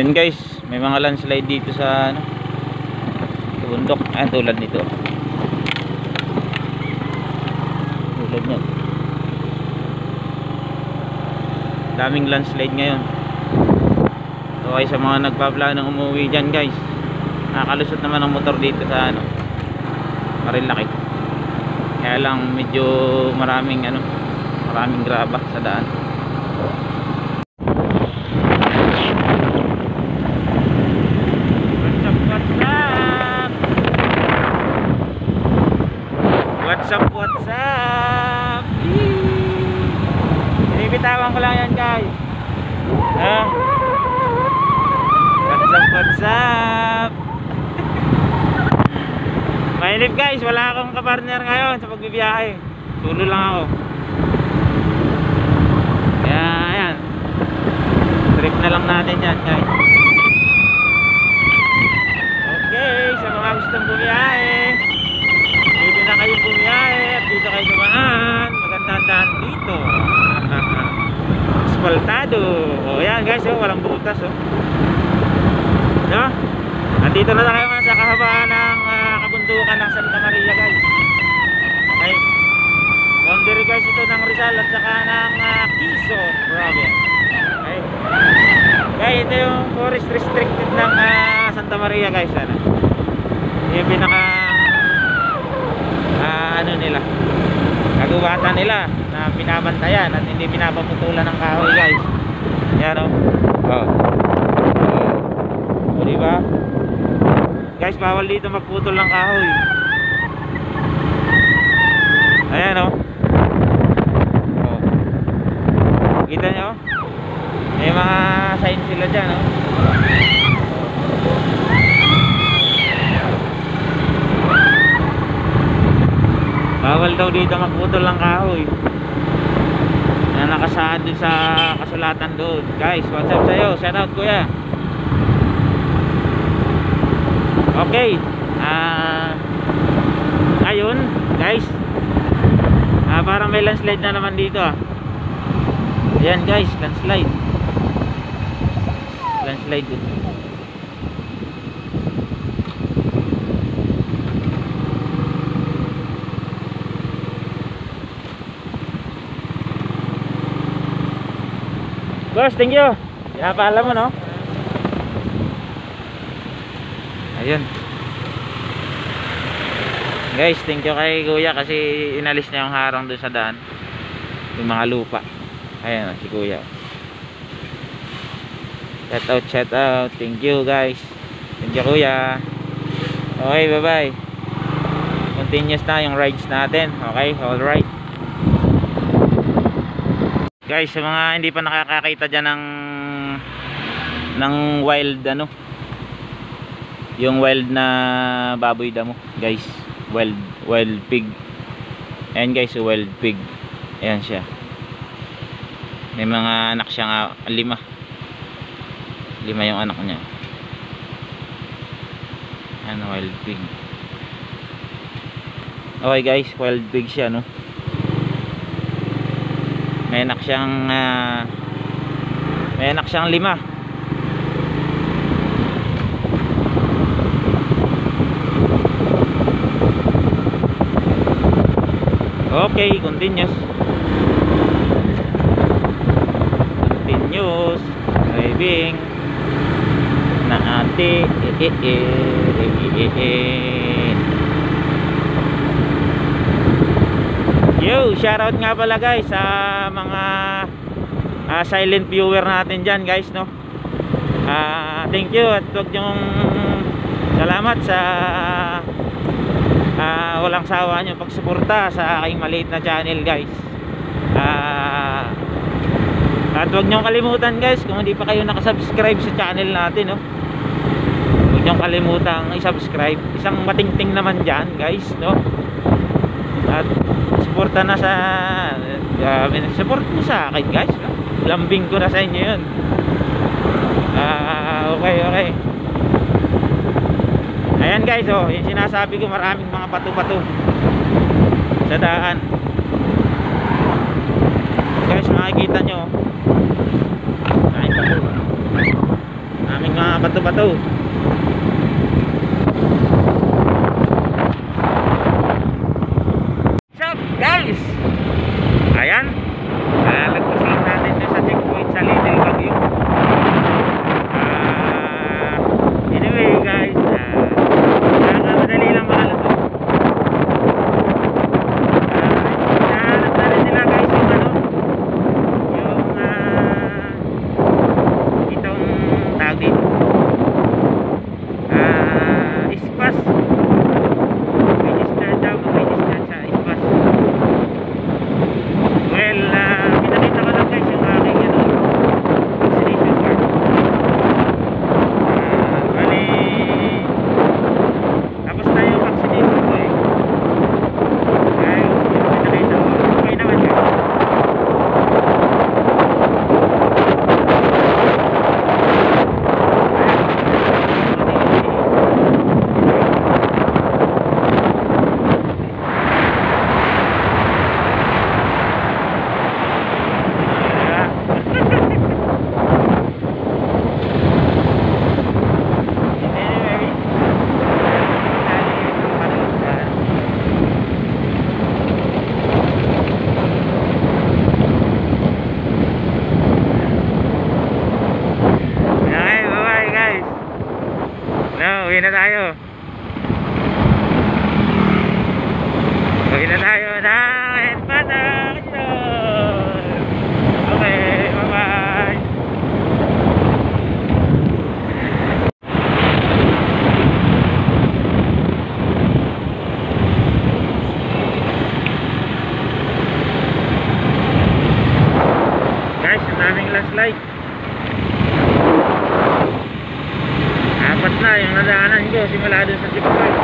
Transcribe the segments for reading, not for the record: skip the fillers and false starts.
Ayun guys, may mga landslide dito sa ano, sa bundok. Ayan, tulad nito. Tulad nyo. Daming landslide ngayon. So ay sa mga nagpaplanong umuwi dyan guys, nakakalusot naman ang motor dito sa ano, Marilaki. Kaya lang medyo maraming ano, maraming graba sa daan. What's up? Binibitawan ko lang yan guys. What's up? Mainip guys, wala akong kapartner ngayon sa pagbibiyahe. Solo lang ako. Kaya ayan, trip na lang natin yan guys. Okay, sa mga gustong bumiyahe, pwede na kayong bumiyahe at dito kayo dumaan. Magandang daan dito. Asfaltado. O yan guys, oh, walang butas oh. No? Nandito na tayo sa kahabaan ng kabundukan ng Santa Maria guys. Okay. Boundary guys ito ng Rizal at saka ng Quezon province. Okay. Okay, ito yung forest restricted ng Santa Maria guys. Ano? Yung pinaka ano nila, kagubatan nila na binabantayan at hindi pinapaputulan ng kahoy guys. Yan o. O diba guys, bawal dito magputol ng kahoy. Ayan o. Kita nyo, may mga sign sila dyan o. Bawal daw dito magputol ng kahoy na nakasaad dun sa kasulatan doon. Guys, what's up sa'yo? Shout out kuya. Okay, ayun guys, parang may landslide na naman dito ayan guys, landslide dito. Boss, thank you. Paalam mo no. Ayun guys, thank you kay kuya kasi inalis niya yung harang doon sa daan, yung mga lupa. Ayan si kuya, shout out, thank you guys, thank you kuya. Okay, bye bye. Continuous na yung rides natin. Okay, alright guys, sa mga hindi pa nakakakita dyan ng wild ano, yung wild na baboy damo guys, wild pig. Ayan guys, wild pig. Ayan siya, may mga anak siya nga, lima yung anak niya. Ayan, wild pig. Okay guys, wild pig siya no. May anak siyang lima. Okay, continuous driving na ate. Yo, shoutout nga pala guys sa mga silent viewer natin dyan guys no. Thank you at huwag nyong salamat sa walang sawa nyo pagsuporta sa aking maliit na channel guys. At huwag nyong kalimutan guys, kung hindi pa kayo nakasubscribe sa channel natin no, huwag nyong kalimutan i-subscribe. Isang matingting naman dyan guys no. At suporta na sa support mo sa akin guys no? Lambing ko na sa inyo yun. Okay. Ayan guys, oh, yung sinasabi ko, maraming mga pato-pato sa daan guys, makikita nyo maraming pato, maraming mga bato. What's up guys? Ayan, lagpas lang natin dun sa checkpoint sa Little Baguio. Anyway guys, madali lang makalusot. Nahanap na rin nila guys yung ano, yung itong tawag dito, ispas. Register daw, mag-register sa ispas. Well, pinakita ko lang guys yung aking vaccination card. Bali, tapos na yung vaccination ko eh. Kaya yung pinakita ko, okay naman guys. Uwi na tayo. Uwi na tayo ng Enpatak. Okay, bye bye. Guys, ang daming last light. Apat na yung nadaanan ko simula dun sa checkpoint.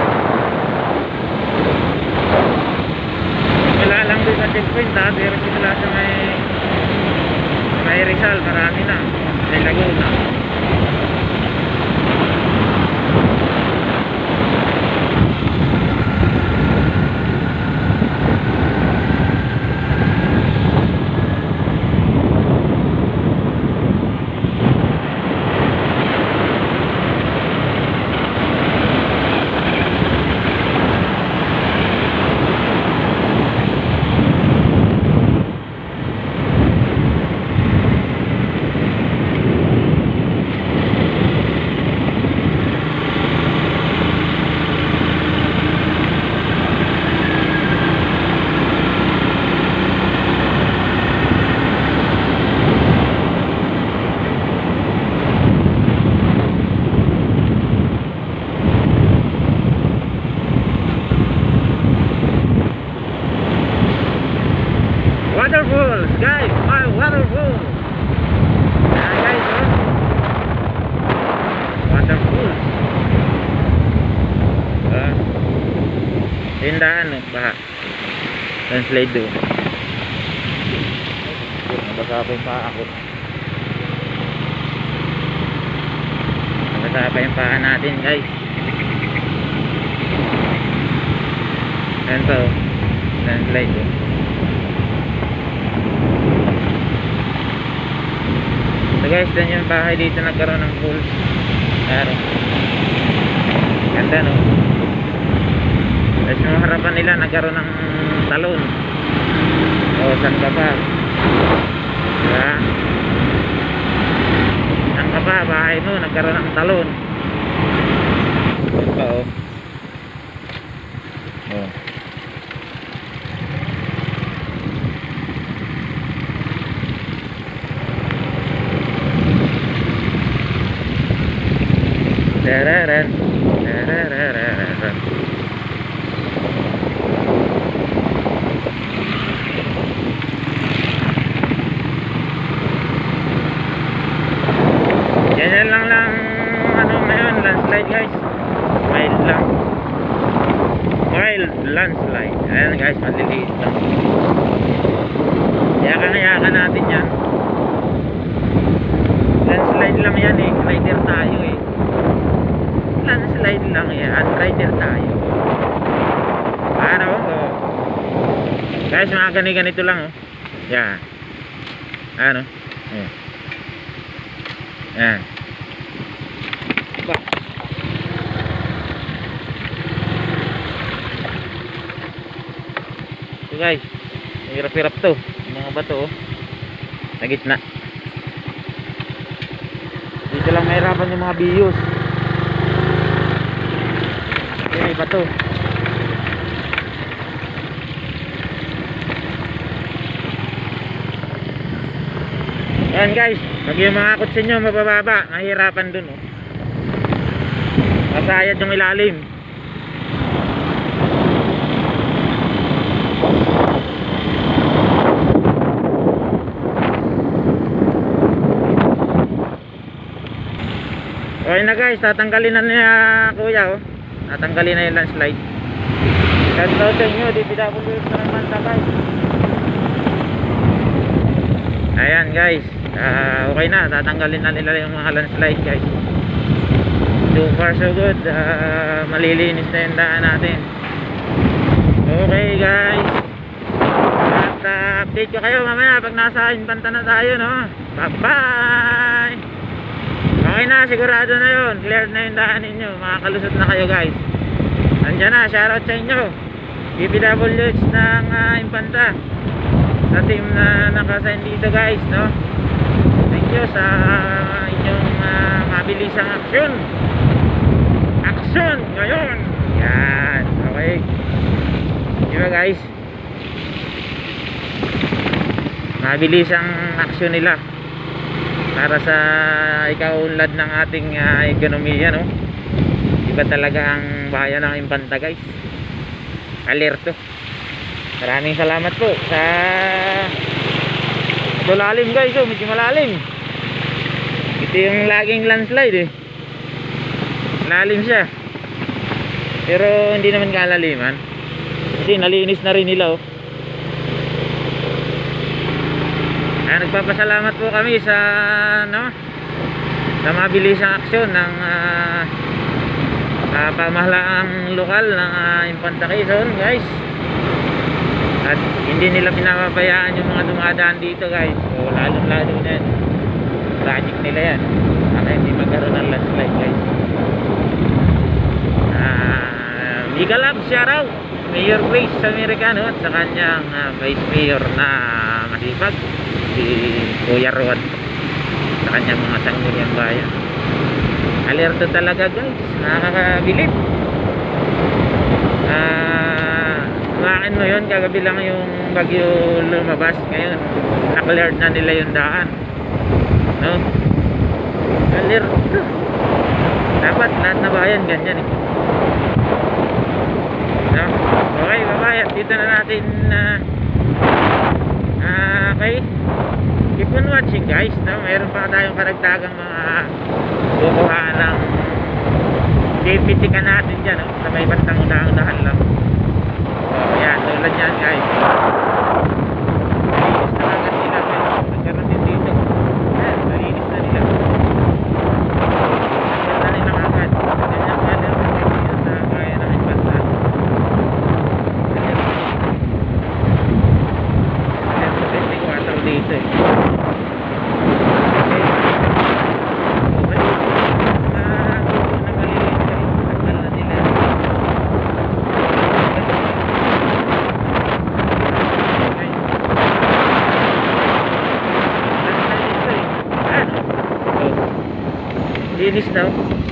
Simula lang dun sa checkpoint pero simula sa may Rizal, marami na. May Laguna. Waterfalls, guys, my waterfall. Guys, waterfalls. Tindahan, baha. Translate doon. Nabasa pa yung paa ako. Nabasa pa yung paa natin, guys. Ito, translate doon. So guys, dan yung bahay dito nagkaroon ng pool. Ayan, ganda no. Tapos yung harapan nila nagkaroon ng talon. O saan ka pa? Diba? Saan ka pa? Bahay mo nagkaroon ng talon. Saan pa oh. Oh. Dararan, dararararan. Yan lang ano ngayon, landslide guys. Mild lang. Mild landslide. Ayan guys, maliliit lang. Yakan natin yan. Landslide lang yan eh. Rider tayo eh. Landslide lang yan. Rider tayo. Ano oh. Guys, mga ganito lang oh. Yan. Ano? Yan. guys. Hirap-hirap to. Yung mga bato oh. Sa gitna. Dito lang mahirapan yung mga biyos. May bato. Ayan guys, pag yung mga kotse nyo mabababa, mahirapan dun oh. Masayad yung ilalim. Okay na guys, tatanggalin na niya kuya oh. Tatanggalin na yung landslide. Shout out sa inyo, DPWH na Manta guys. Ayan guys, okay na, tatanggalin na nila yung mga landslide guys. So far so good, malilinis na yung daan natin. Okay guys, at update ko kayo mamaya pag nasa Infanta na tayo no. Bye bye. Okay na, sigurado na yun, clear na yung daan ninyo, makakalusot na kayo guys. Andiyan na, shoutout sa inyo DPWH ng Infanta, sa team na nakasign dito guys no. Thank you sa inyong mabilisang aksyon ngayon. Yan, okay. Diba guys, mabilisang aksyon nila para sa ikaunlad ng ating ekonomiya no. Iba talaga ang bayan ng Infanta guys. Alerto. Maraming salamat po sa ito lalim guys oh, medyo malalim. Ito yung laging landslide eh. Lalim siya. Pero hindi naman kalaliman. Kasi nalinis na rin nila oh. Nagpapasalamat po kami sa no, sa mabilisang aksyon ng pamahalaang lokal ng Infanta Quezon guys. At hindi nila pinapabayaan yung mga dumadaan dito guys. So lalong lalo na yan, project nila yan para hindi magkaroon ng landslide guys. Mega love shoutout Mayor Grace Americano at sa kanyang Vice Mayor na masipag si Kuya Rod, sa kanyang mga sangguniang bayan. Alerto talaga guys, nakakabilib. Makin mo yun, kagabi lang yung bagyo lumabas, ngayon na-cleared na nila yung daan no? Alerto. Dapat lahat na bayan ganyan eh no? Okay, bye-bye. At dito na natin okay, keep on watching guys no? Mayroon pa tayong karagdagang mga kukuha ng pipitikan natin dyan no? Sa may bantang unahan lang. So yan, tulad yan guys. Malinis na agad nila guys. Nagkaroon din dito. Yan, malinis na nila. Nagkaroon na nila agad. Ganyan pa nila dito sa bayan ng Infanta. Ganyan sa 24 dito eh. Linis daw.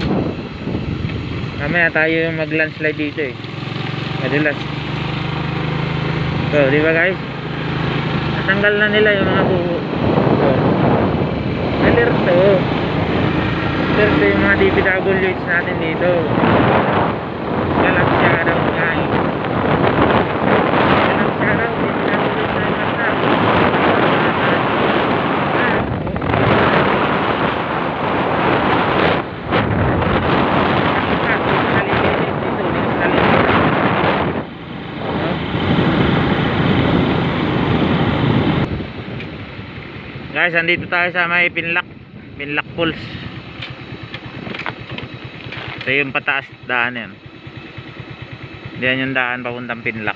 Mamaya tayo yung mag landslide dito eh. Madalas. So, di ba guys? Natanggal na nila yung mga buho. So, alerto. Alerto yung mga DPWH natin dito. Galap siya daw guys. Galap siya daw DPWH na Infanta. Guys, andito tayo sa may Pinlac Falls. Ito yung pataas daan yan. Diyan yung daan papuntang Pinlac.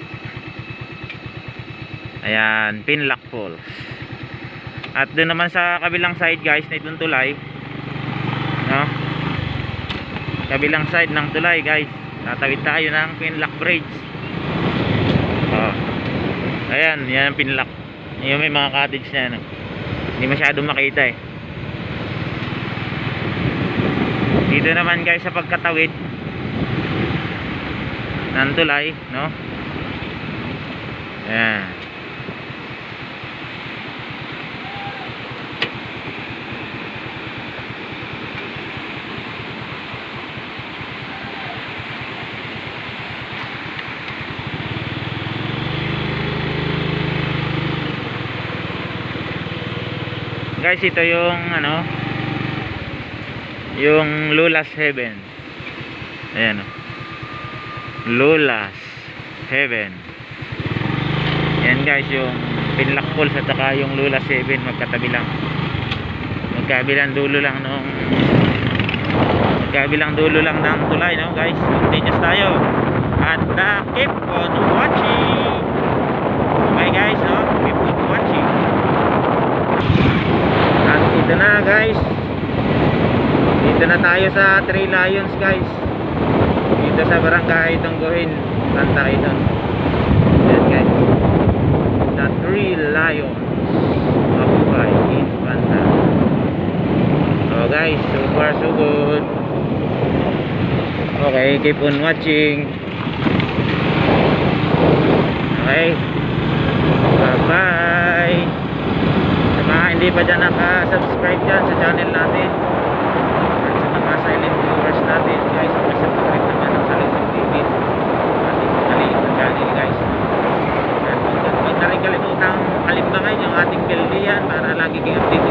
Ayan, Pinlac Falls. At doon naman sa kabilang side guys na itong tulay no? Kabilang side ng tulay guys, tatawid tayo ng Pinlac Bridge. Ayan, yan ang pinlock. Yung may mga cottage na ano. Hindi masyadong makita eh. Dito naman guys sa pagkatawid ng tulay, no? Ayan. Guys, ito yung ano, yung Lula's Heaven. Ayan o, Lula's Heaven. Yan guys, yung Pinlock Falls at saka yung Lula's Heaven magkatabi lang. Magkabilang dulo lang nung magkabilang dulo lang ng tulay, no guys. Continuous tayo at keep on watching. Okay guys, no, keep on watching. At dito na guys, dito na tayo sa Three Lions guys, dito sa barangay Tungguhin, Santa Quezon. Yan guys, the Three Lions Mabuhay in Banta. So guys, so far so good. Okay, keep on watching. Okay, bye bye. Hindi pa dyan naka-subscribe dyan sa channel natin at sa mga silent viewers natin guys, subscribe naman ang Salesong TV ating maliit na channel guys. At huwag na rin kalimutang kalimbangan yung ating bell diyan para lagi kayong update